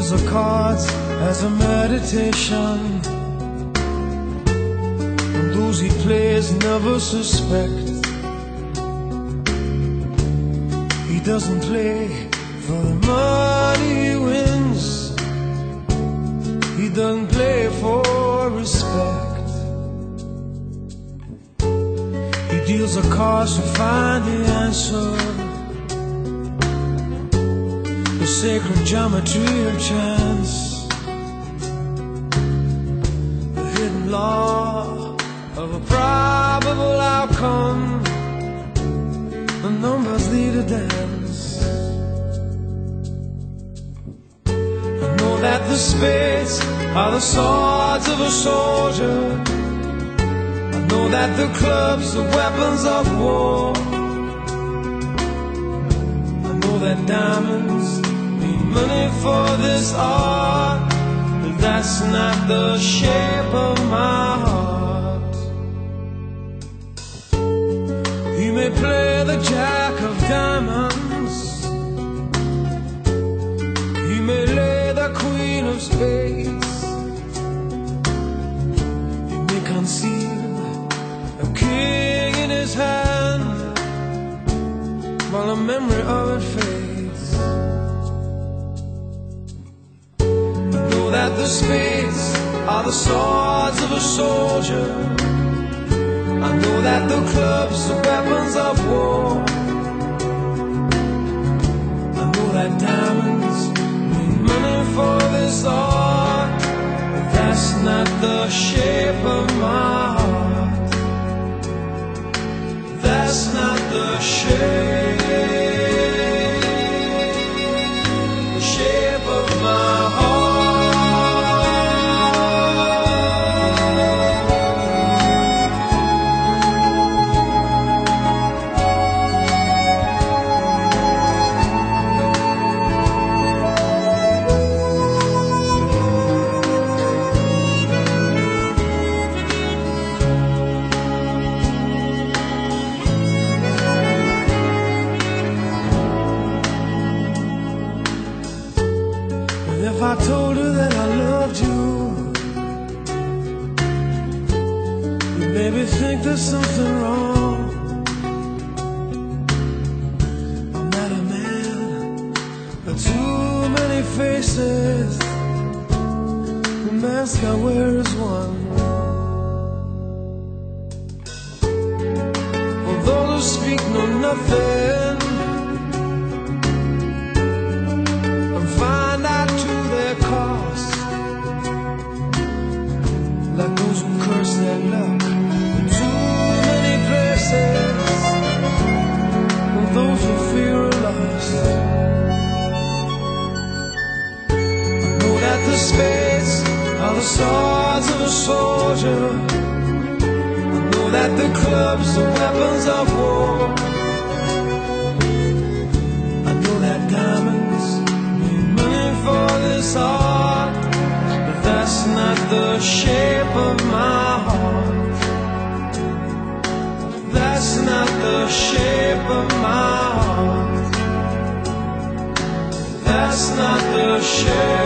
deals the cards as a meditation, and those he plays never suspect. He doesn't play for the money he wins, he doesn't play for respect. He deals the cards to find the answer, the sacred geometry of chance, the hidden law of a probable outcome. The numbers lead a dance. I know that the spades are the swords of a soldier. I know that the clubs are weapons of war. I know that diamonds need money for this art, but that's not the shape of my heart. He may play the jack of diamonds, he may lay the queen of spades, he may conceal a king in his hand while the memory of it fades. I know that the spades are the swords of a soldier. I know that the clubs are weapons of war. I know that diamonds need money for this art, but that's not the shape of my heart. That's not the shape of my heart. If I told her that I loved you, you'd maybe think there's something wrong. I'm not a man with too many faces, the mask I wear is one. Although those speak know nothing, like those who curse their luck in too many places, and those who fear a loss. I know that the spades are the swords of a soldier. I know that the clubs are weapons of war. I know that diamonds need money for this art, but that's not the shape of my heart. That's not the shape of my heart. That's not the shape.